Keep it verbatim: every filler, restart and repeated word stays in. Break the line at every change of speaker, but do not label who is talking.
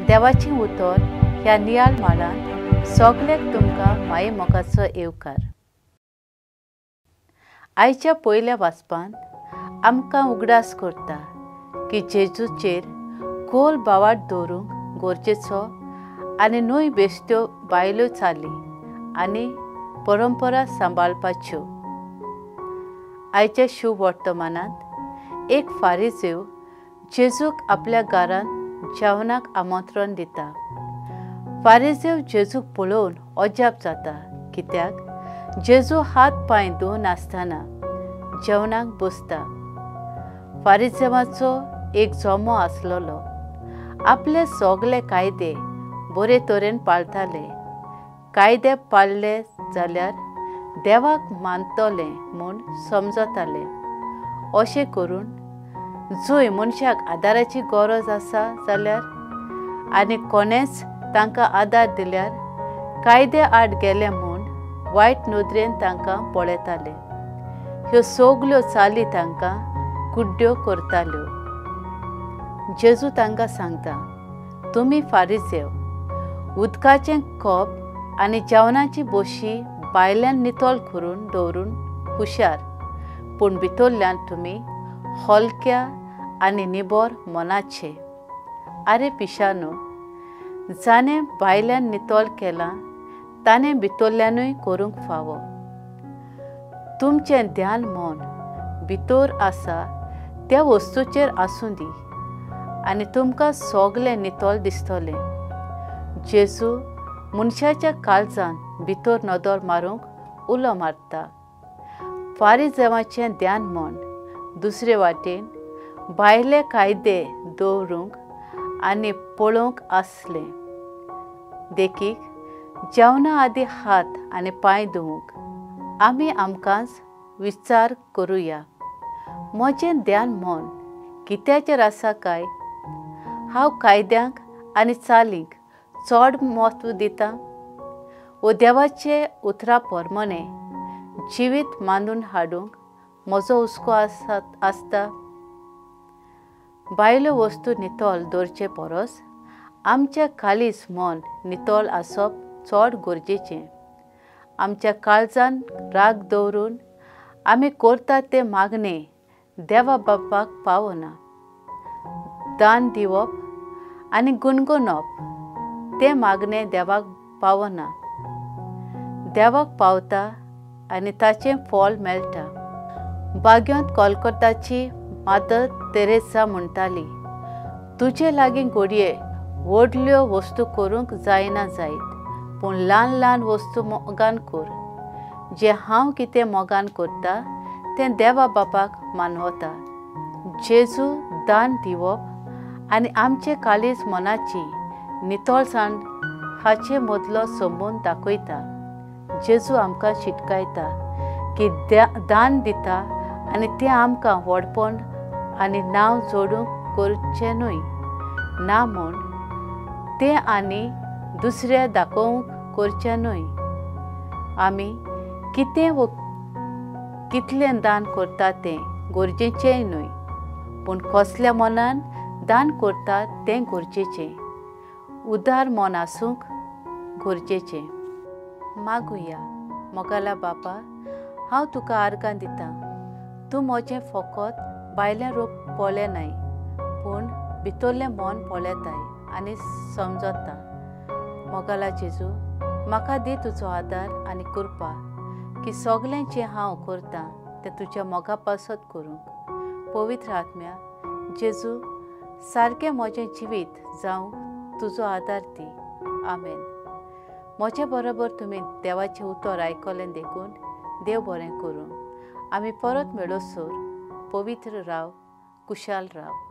देवाची उतर ह्या नियाळ माळांत सगळ्याक तुमकां माये मोगाचो येवकार। आयच्या पयल्या वाचपांत आमकां उगडास करता की जेजूचेर खोल बावाट दवरूंक गरजेचो आनी न्हय बेश्ट्यो बायल्यो चाली आनी परंपरा सांबाळपाच्यो। आयच्या शुभ वर्तमानांत एक फारिजेव जेजूक आपल्या घरांत जेवणाक आमंत्रण दिता। फारिजेव जेजूक पळोवन अजाप जाता, कित्याक जेजू हात पांय धुवन आसतना जेवणाक बसता। फारिजेवाचो एक जमो आसलोलो, आपले सगळे कायदे बरे तरेन पाळटाले। कायदे पाळले जाल्यार देवाक मानतले म्हूण समजताले। अशें करून जंय मनशाक आदाराची गरज आसा जाल्यार आनी कोणेच तांकां आदार दिल्यार कायदे आड गेले म्हूण वायट नदरेन तांकां पळयताले। ह्यो सगल्यो चाली तांकां कुड्ड्यो करताल्यो। जेजू तांकां सांगता, तुमी फारिजेव उदकाचें कप आनी जेवणाची बशी भायल्यान नितळ करून दवरून हुशार, पूण भितरल्यान तुमी हलक्या आनी निबोर मनाचे। आरे पिशानो, जाणें भायल्यान नितळ केलां ताणें भितरल्यानूय करूंक फावो। तुमचें ध्यान मन भितर आसा त्या वस्तूचेर आसूं दी आनी तुमकां सगळें नितळ दिसतलें। जेजू मनशाच्या काळजांत भितर नदर मारूंक उलो मारता। फारिजेवाचें ध्यान मन दुसरे वाटेन भायले कायदे दवरूंक आनी पळोवंक आसलें। देखीक जेवणा आदीं हात आनी पांय धुवंक आमी आमकांच विचार करुया, म्हजें ध्यान मन कित्याचेर आसा काय? हांव कायद्यांक आनी चालींक चड म्हत्व दितां वो देवाचे उतरा प्रमाणे जिवीत मांडून हाडूंक म्हजो हुस्को आसता? भायल्यो वस्तू नितळ दवरचे परस आमचें काळीज मन नितळ आसप चड गरजेचें। आमच्या काळजान राग दवरून आमी करतात तें मागणें देवा बापाक पावना। दान दिवप आनी गुणगुणप तें मागणें देवाक पावना। देवाक पावता आनी ताचें फळ मेळटा। बाग्यांत कोलकताची मादर तेरेसा म्हणटाली, तुजे लागीं घडये व्हडल्यो वस्तू करूंक जायना जायत, पूण ल्हान ल्हान वस्तू मोगान कर। जें हांव कितें मोगान करता तें देवा बापाक मानवता। जेजू दान दिवप आनी आमचे काळीज मनाची नितळसाण हाचे मदलो संबंद दाखयता। जेजू आमकां शिटकायता की दान दिता आनी तें आमकां व्हडपण आनी नांव जोडूंक करचें न्हय, ना म्हूण तें आनी दुसऱ्या दाखोवंक करचें न्हय। आमी कितें वो कितलें दान करता तें गरजेचेंय न्हय, पूण कसल्या मनान दान करता तें गरजेचें। उदार मन आसूंक गरजेचें। मागुया। मोगाला बापा, हांव तुका आर्गां दितां। तूं म्हजें फकत भायलें रूप पळयनाय, पूण भितरलें मन पळयताय आनी समजता। मोगाला जेजू, म्हाका दी तुजो आदार आनी कृपा की सगळें जें हांव करतां तें तुज्या मोगा पासत करूंक। पवित्र आत्म्या, जेजू सारकें म्हजें जिवीत जावंक तुजो आदार दी। आमेन। म्हजे बरोबर तुमी देवाचें उतर आयकलें देखून देव बरें करूं। आमी परत मेळोसर पवित्र राव, कुशाल राव।